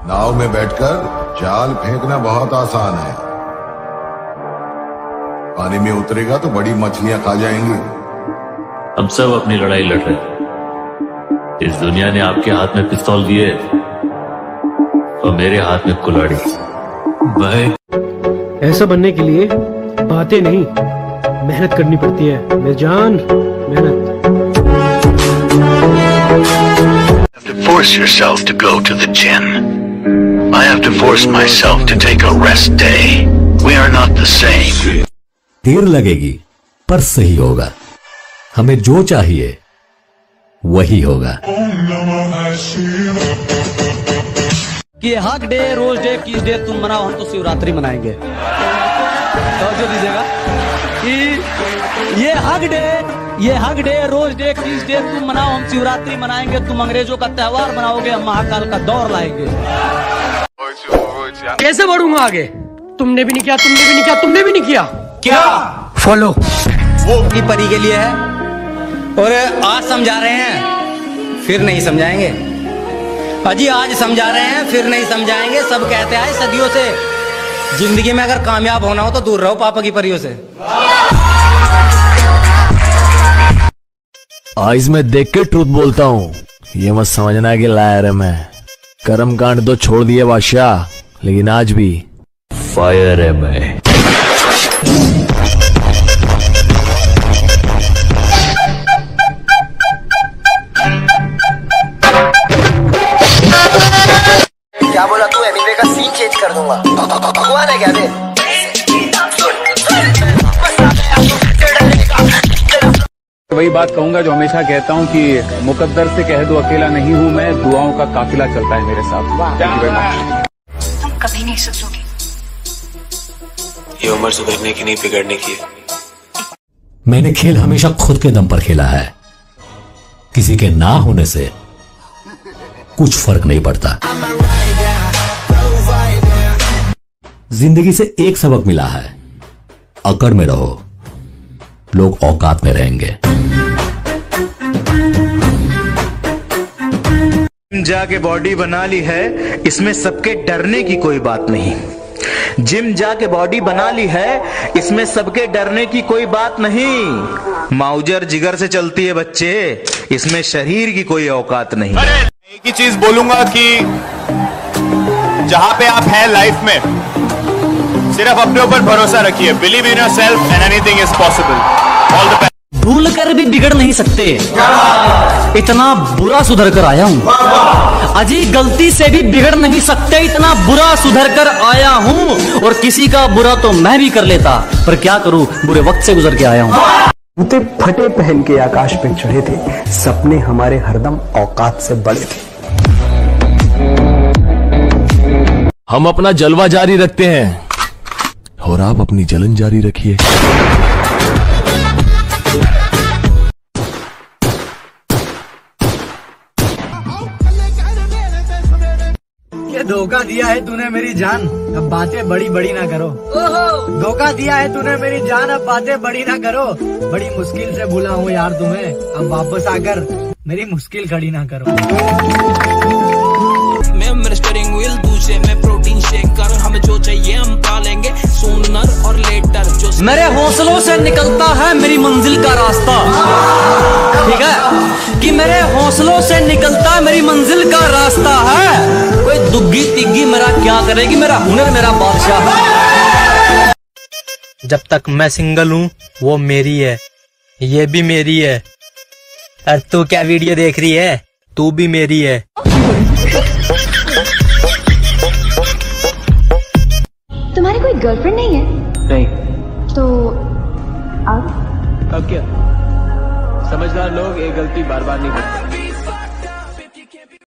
नाव में बैठकर जाल फेंकना बहुत आसान है, पानी में उतरेगा तो बड़ी मछलियां खा जाएंगी। हम सब अपनी लड़ाई लड़ रहे हैं। इस दुनिया ने आपके हाथ में पिस्तौल दिए और मेरे हाथ में कुल्हाड़ी। ऐसा बनने के लिए बातें नहीं, मेहनत करनी पड़ती है मेरी जान, मेहनत। Force yourself to go to the gym. I have to force myself to take a rest day. We are not the same. देर लगेगी पर सही होगा। हमें जो चाहिए वही होगा। कि hug day, rose day, kiss day तुम मनाओ, हम तो शिवरात्रि मनाएंगे। तो जो दीजिएगा कि ये hug day, rose day, kiss day तुम मनाओ, हम शिवरात्रि मनाएंगे। तुम अंग्रेजों का त्योहार मनाओगे, हम महाकाल का दौर लाएंगे। कैसे बढ़ूंगा आगे? तुमने भी नहीं किया, तुमने भी नहीं किया, तुमने भी नहीं किया। क्या फॉलो वो की परी के लिए है, और आज समझा रहे हैं फिर नहीं समझाएंगे। अजी आज समझा रहे हैं फिर नहीं समझाएंगे। सब कहते हैं सदियों से, जिंदगी में अगर कामयाब होना हो तो दूर रहो पापा की परियों से। आइज में देख के ट्रूथ बोलता हूँ, ये मत समझना कि लायर है मैं। कर्म कांड तो छोड़ दिए बादशाह, लेकिन आज भी फायर है मैं। क्या बोला तू? एनीवे का सीन चेंज कर दूंगा। भगवान है क्या बे? वही बात कहूंगा जो हमेशा कहता हूं कि मुकद्दर से कह दो अकेला नहीं हूं मैं, दुआओं का काफिला चलता है मेरे साथ। तुम कभी नहीं सोचोगे। ये उम्र सुधरने की नहीं, बिगड़ने की है। मैंने खेल हमेशा खुद के दम पर खेला है। किसी के ना होने से कुछ फर्क नहीं पड़ता। जिंदगी से एक सबक मिला है, अकड़ में रहो, लोग औकात में रहेंगे। जिम जाके बॉडी बना ली है, इसमें सबके डरने की कोई बात नहीं। जिम जाके बॉडी बना ली है, इसमें सबके डरने की कोई बात नहीं। माउजर जिगर से चलती है बच्चे, इसमें शरीर की कोई औकात नहीं। एक ही चीज बोलूंगा कि जहां पे आप हैं लाइफ में, सिर्फ अपने ऊपर भरोसा रखिए। Believe in yourself and anything is possible. All the best. भूल कर भी बिगड़ नहीं सकते, इतना बुरा सुधर कर आया हूँ। अजी गलती से भी बिगड़ नहीं सकते, इतना बुरा सुधर कर आया हूँ। और किसी का बुरा तो मैं भी कर लेता, पर क्या करूँ, बुरे वक्त से गुजर के आया हूँ। जूते फटे पहन के आकाश पे चढ़े थे, सपने हमारे हरदम औकात से बड़े थे। हम अपना जलवा जारी रखते हैं और आप अपनी जलन जारी रखिए। ये धोखा दिया है तूने मेरी जान, अब बातें बड़ी बड़ी ना करो। धोखा दिया है तूने मेरी जान, अब बातें बड़ी ना करो। बड़ी मुश्किल से भूला हूँ यार तुम्हें, अब वापस आकर मेरी मुश्किल खड़ी ना करो। मैं स्टीयरिंग व्हील, दूसरे में प्रोटीन शेक कर। हमें जो चाहिए हम पालेंगे, सूनर और लेटर। जो मेरे हौसलों से निकलता है मेरी मंजिल का रास्ता। ठीक है कि मेरे हौसलों से निकलता है मेरी मंजिल का रास्ता है। कोई दुग्गी तिग्गी मेरा क्या करेगी, मेरा हुनर मेरा बादशाह है। जब तक मैं सिंगल हूँ वो मेरी है, ये भी मेरी है। और तू क्या वीडियो देख रही है, तू भी मेरी है। तुम्हारी कोई गर्लफ्रेंड नहीं है? नहीं। तो अब क्या समझदार लोग ये गलती बार बार नहीं करते।